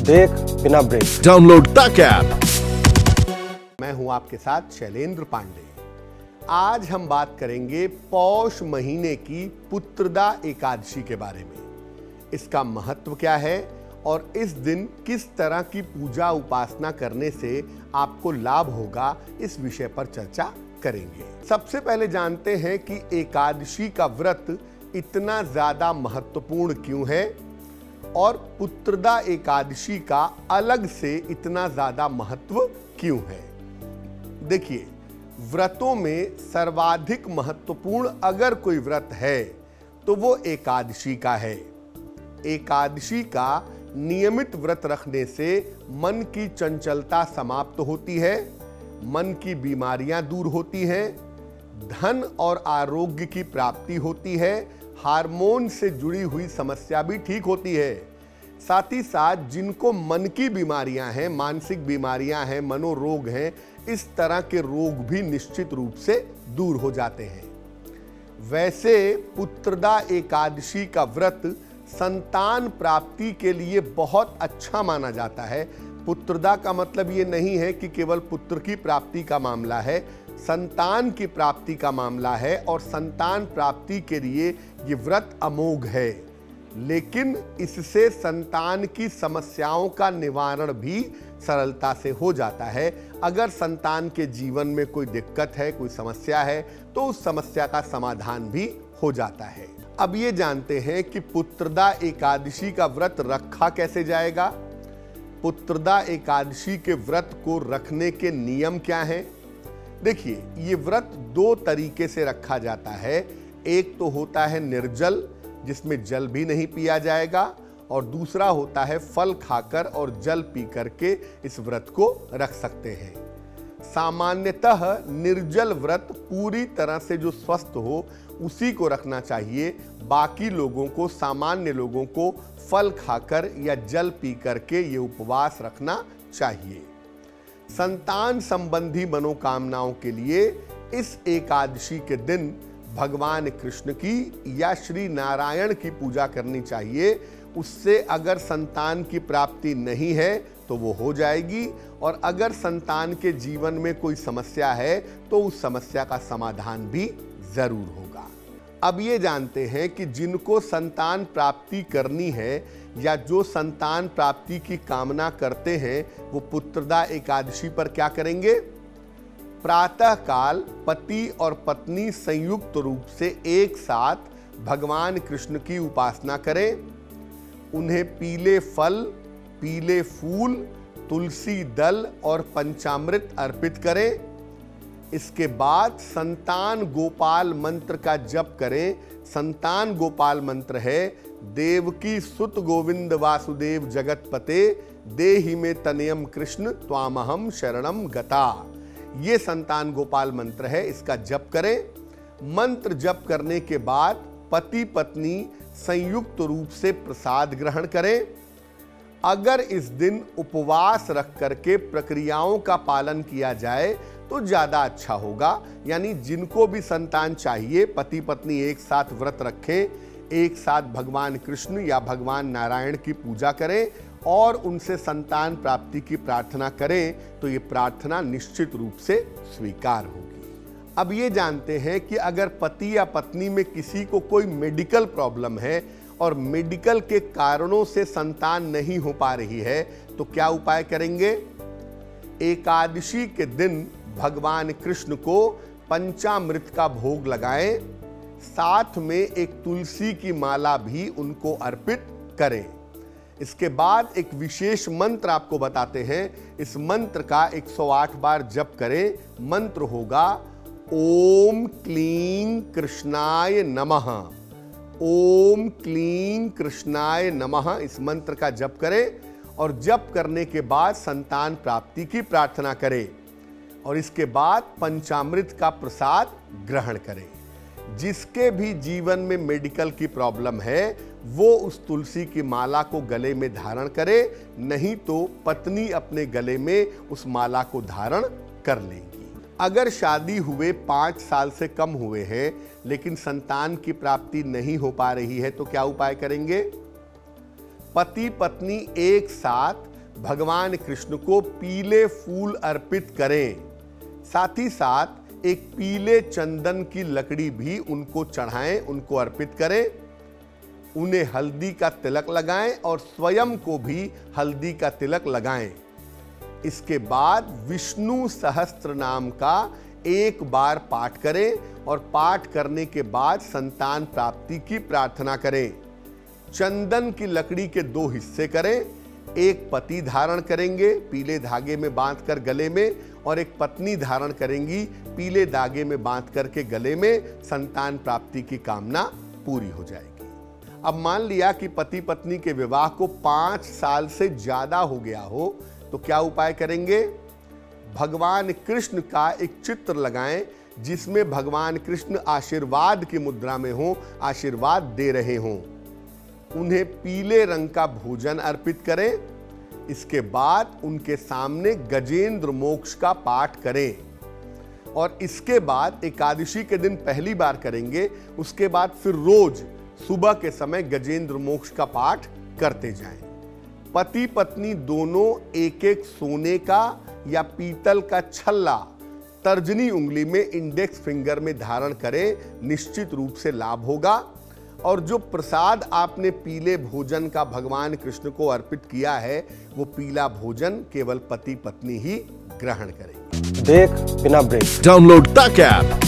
देख बिना break. Download तक ऐप। मैं हूं आपके साथ शैलेंद्र पांडे। आज हम बात करेंगे पौष महीने की पुत्रदा एकादशी के बारे में। इसका महत्व क्या है और इस दिन किस तरह की पूजा उपासना करने से आपको लाभ होगा, इस विषय पर चर्चा करेंगे। सबसे पहले जानते हैं कि एकादशी का व्रत इतना ज्यादा महत्वपूर्ण क्यों है और पुत्रदा एकादशी का अलग से इतना ज्यादा महत्व क्यों है। देखिए, व्रतों में सर्वाधिक महत्वपूर्ण अगर कोई व्रत है तो वो एकादशी का है। एकादशी का नियमित व्रत रखने से मन की चंचलता समाप्त होती है, मन की बीमारियां दूर होती हैं, धन और आरोग्य की प्राप्ति होती है, हार्मोन से जुड़ी हुई समस्या भी ठीक होती है। साथ ही साथ जिनको मन की बीमारियां हैं, मानसिक बीमारियां हैं, मनोरोग हैं, इस तरह के रोग भी निश्चित रूप से दूर हो जाते हैं। वैसे पुत्रदा एकादशी का व्रत संतान प्राप्ति के लिए बहुत अच्छा माना जाता है। पुत्रदा का मतलब ये नहीं है कि केवल पुत्र की प्राप्ति का मामला है, संतान की प्राप्ति का मामला है और संतान प्राप्ति के लिए ये व्रत अमोघ है। लेकिन इससे संतान की समस्याओं का निवारण भी सरलता से हो जाता है। अगर संतान के जीवन में कोई दिक्कत है, कोई समस्या है, तो उस समस्या का समाधान भी हो जाता है। अब ये जानते हैं कि पुत्रदा एकादशी का व्रत रखा कैसे जाएगा। पुत्रदा एकादशी के व्रत को रखने के नियम क्या हैं? देखिए, ये व्रत दो तरीके से रखा जाता है। एक तो होता है निर्जल, जिसमें जल भी नहीं पिया जाएगा, और दूसरा होता है फल खाकर और जल पी करके इस व्रत को रख सकते हैं। सामान्यतः निर्जल व्रत पूरी तरह से जो स्वस्थ हो उसी को रखना चाहिए। बाकी लोगों को, सामान्य लोगों को फल खाकर या जल पी करके ये उपवास रखना चाहिए। संतान संबंधी मनोकामनाओं के लिए इस एकादशी के दिन भगवान कृष्ण की या श्री नारायण की पूजा करनी चाहिए। उससे अगर संतान की प्राप्ति नहीं है तो वो हो जाएगी, और अगर संतान के जीवन में कोई समस्या है तो उस समस्या का समाधान भी जरूर होगा। अब ये जानते हैं कि जिनको संतान प्राप्ति करनी है या जो संतान प्राप्ति की कामना करते हैं वो पुत्रदा एकादशी पर क्या करेंगे। प्रातः काल पति और पत्नी संयुक्त रूप से एक साथ भगवान कृष्ण की उपासना करें। उन्हें पीले फल, पीले फूल, तुलसी दल और पंचामृत अर्पित करें। इसके बाद संतान गोपाल मंत्र का जप करें। संतान गोपाल मंत्र है, देवकी सुत गोविंद वासुदेव जगतपते देहि में तनयम कृष्ण त्वामहम शरणम गता। ये संतान गोपाल मंत्र है, इसका जप करें। मंत्र जप करने के बाद पति पत्नी संयुक्त रूप से प्रसाद ग्रहण करें। अगर इस दिन उपवास रख करके प्रक्रियाओं का पालन किया जाए तो ज्यादा अच्छा होगा। यानी जिनको भी संतान चाहिए, पति पत्नी एक साथ व्रत रखें, एक साथ भगवान कृष्ण या भगवान नारायण की पूजा करें और उनसे संतान प्राप्ति की प्रार्थना करें तो ये प्रार्थना निश्चित रूप से स्वीकार होगी। अब ये जानते हैं कि अगर पति या पत्नी में किसी को कोई मेडिकल प्रॉब्लम है और मेडिकल के कारणों से संतान नहीं हो पा रही है तो क्या उपाय करेंगे। एकादशी के दिन भगवान कृष्ण को पंचामृत का भोग लगाएं, साथ में एक तुलसी की माला भी उनको अर्पित करें। इसके बाद एक विशेष मंत्र आपको बताते हैं। इस मंत्र का 108 बार जप करें। मंत्र होगा ओम क्लीं कृष्णाय नमः। ओम क्लीं कृष्णाय नमः। इस मंत्र का जप करें और जप करने के बाद संतान प्राप्ति की प्रार्थना करें और इसके बाद पंचामृत का प्रसाद ग्रहण करें। जिसके भी जीवन में मेडिकल की प्रॉब्लम है वो उस तुलसी की माला को गले में धारण करे, नहीं तो पत्नी अपने गले में उस माला को धारण कर लेगी। अगर शादी हुए 5 साल से कम हुए हैं लेकिन संतान की प्राप्ति नहीं हो पा रही है तो क्या उपाय करेंगे। पति पत्नी एक साथ भगवान कृष्ण को पीले फूल अर्पित करें। साथ ही साथ एक पीले चंदन की लकड़ी भी उनको चढ़ाएं, उनको अर्पित करें। उन्हें हल्दी का तिलक लगाएं और स्वयं को भी हल्दी का तिलक लगाएं। इसके बाद विष्णु सहस्त्र नाम का एक बार पाठ करें और पाठ करने के बाद संतान प्राप्ति की प्रार्थना करें। चंदन की लकड़ी के 2 हिस्से करें। एक पति धारण करेंगे पीले धागे में बांधकर गले में, और एक पत्नी धारण करेंगी पीले धागे में बांध करके गले में। संतान प्राप्ति की कामना पूरी हो जाएगी। अब मान लिया कि पति पत्नी के विवाह को 5 साल से ज्यादा हो गया हो, तो क्या उपाय करेंगे? भगवान कृष्ण का एक चित्र लगाएं जिसमें भगवान कृष्ण आशीर्वाद की मुद्रा में हो, आशीर्वाद दे रहे हों। उन्हें पीले रंग का भोजन अर्पित करें। इसके बाद उनके सामने गजेंद्र मोक्ष का पाठ करें, और इसके बाद एकादशी के दिन पहली बार करेंगे। उसके बाद फिर रोज सुबह के समय गजेंद्र मोक्ष का पाठ करते जाएं। पति पत्नी दोनों एक एक सोने का या पीतल का छल्ला तर्जनी उंगली में, इंडेक्स फिंगर में धारण करें। निश्चित रूप से लाभ होगा। और जो प्रसाद आपने पीले भोजन का भगवान कृष्ण को अर्पित किया है, वो पीला भोजन केवल पति पत्नी ही ग्रहण करेंगे। देख बिना ब्रेक। डाउनलोड तक ऐप